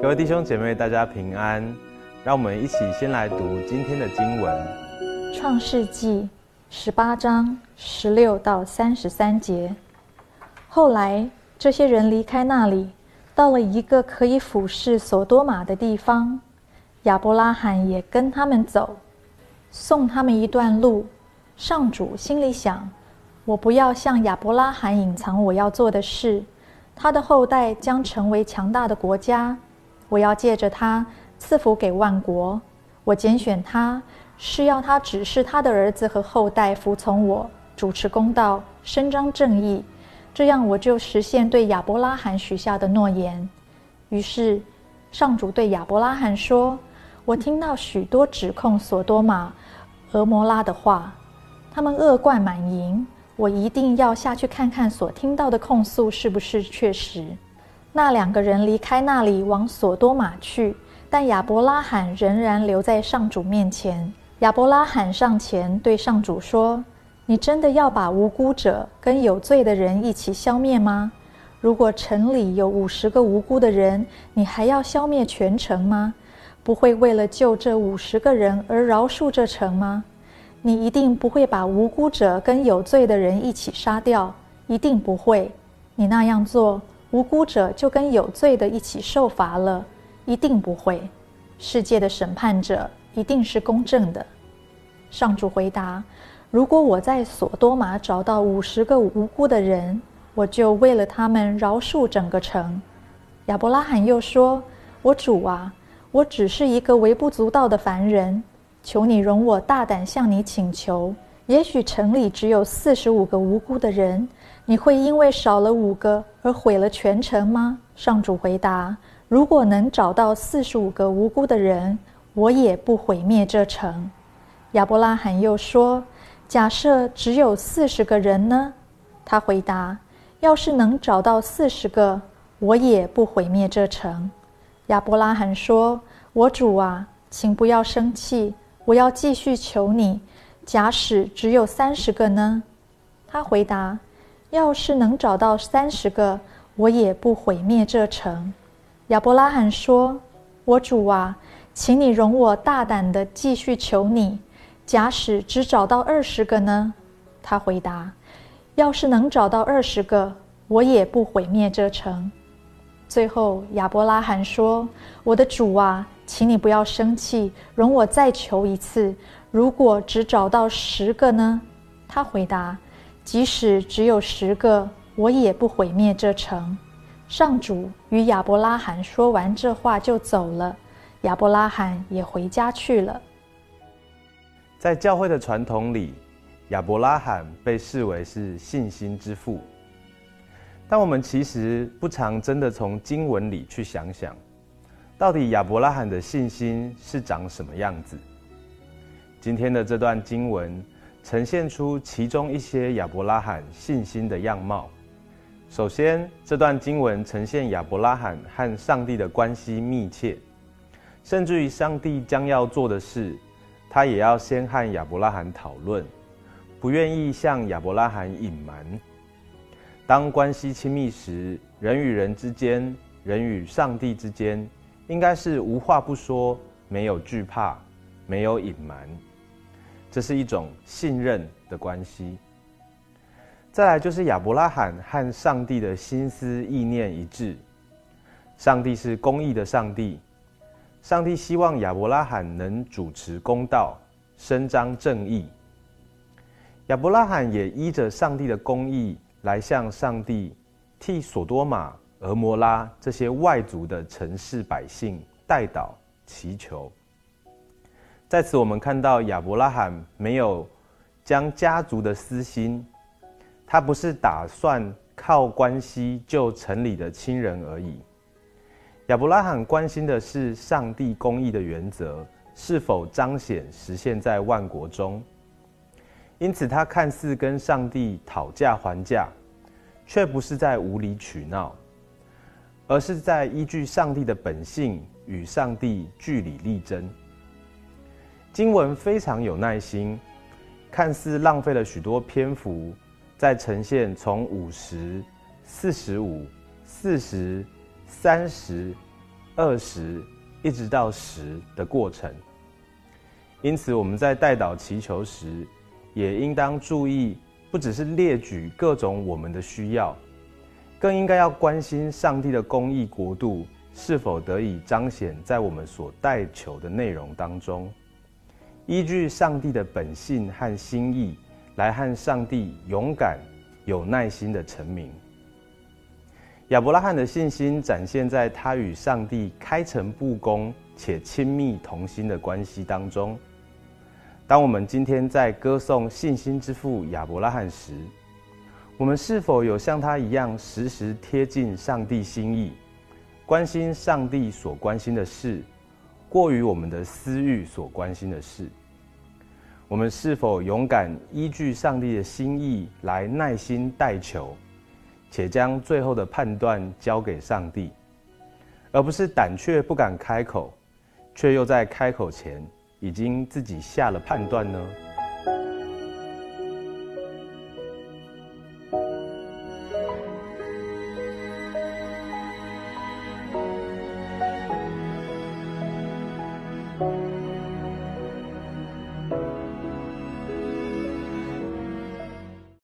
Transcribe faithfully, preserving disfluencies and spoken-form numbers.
各位弟兄姐妹，大家平安。让我们一起先来读今天的经文。 创世纪十八章十六到三十三节。后来，这些人离开那里，到了一个可以俯视所多玛的地方。亚伯拉罕也跟他们走，送他们一段路。上主心里想：我不要向亚伯拉罕隐藏我要做的事，他的后代将成为强大的国家。我要借着他赐福给万国。我拣选他，是要他指示他的儿子和后代服从我，主持公道，伸张正义。这样我就实现对亚伯拉罕许下的诺言。于是，上主对亚伯拉罕说：我听到许多指控所多玛、俄摩拉的话，他们恶贯满盈。我一定要下去看看所听到的控诉是不是确实。那两个人离开那里，往所多玛去，但亚伯拉罕仍然留在上主面前。亚伯拉罕上前对上主说：你真的要把无辜者跟有罪的人一起消灭吗？如果城里有五十个无辜的人，你还要消灭全城吗？不会为了救这五十个人而饶恕这城吗？你一定不会把无辜者跟有罪的人一起杀掉，一定不会。你那样做，无辜者就跟有罪的一起受罚了，一定不会。世界的审判者一定是公正的。上主回答：如果我在所多玛找到五十个无辜的人，我就为了他们饶恕整个城。亚伯拉罕又说：我主啊，我只是一个微不足道的凡人，求你容我大胆向你请求。也许城里只有四十五个无辜的人，你会因为少了五个而毁了全城吗？上主回答：如果能找到四十五个无辜的人，我也不毁灭这城。亚伯拉罕又说：假设只有四十个人呢？他回答：要是能找到四十个，我也不毁灭这城。亚伯拉罕说：我主啊，请不要生气，我要继续求你。假使只有三十个呢？他回答：要是能找到三十个，我也不毁灭这城。亚伯拉罕说：我主啊，请你容我大胆地继续求你。假使只找到二十个呢？他回答：要是能找到二十个，我也不毁灭这城。最后亚伯拉罕说：我的主啊，请你不要生气，容我再求一次。如果只找到十个呢？他回答：即使只有十个，我也不毁灭这城。上主与亚伯拉罕说完这话就走了，亚伯拉罕也回家去了。 在教会的传统里，亚伯拉罕被视为是信心之父。但我们其实不常真的从经文里去想想，到底亚伯拉罕的信心是长什么样子。今天的这段经文呈现出其中一些亚伯拉罕信心的样貌。首先，这段经文呈现亚伯拉罕和上帝的关系密切，甚至于上帝将要做的事，他也要先和亚伯拉罕讨论，不愿意向亚伯拉罕隐瞒。当关系亲密时，人与人之间，人与上帝之间，应该是无话不说，没有惧怕，没有隐瞒。这是一种信任的关系。再来就是亚伯拉罕和上帝的心思意念一致。上帝是公义的上帝，上帝希望亚伯拉罕能主持公道，伸张正义。亚伯拉罕也依着上帝的公义来向上帝替所多玛、俄摩拉这些外族的城市百姓代祷祈求。在此我们看到亚伯拉罕没有将家族的私心，他不是打算靠关系救城里的亲人而已。亚伯拉罕关心的是上帝公义的原则是否彰显实现在万国中。因此他看似跟上帝讨价还价，却不是在无理取闹，而是在依据上帝的本性与上帝据理力争。经文非常有耐心，看似浪费了许多篇幅，在呈现从五十、四十五、四十、三十二十，一直到十的过程。因此，我们在代祷祈求时，也应当注意，不只是列举各种我们的需要，更应该要关心上帝的公义国度是否得以彰显在我们所代求的内容当中，依据上帝的本性和心意，来和上帝勇敢、有耐心的陈明。亚伯拉罕的信心展现在他与上帝开诚布公且亲密同心的关系当中。当我们今天在歌颂信心之父亚伯拉罕时，我们是否有像他一样时时贴近上帝心意，关心上帝所关心的事，过于我们的私欲所关心的事？我们是否勇敢依据上帝的心意来耐心代求，且将最后的判断交给上帝，而不是胆怯不敢开口，却又在开口前已经自己下了判断呢？ 嗯。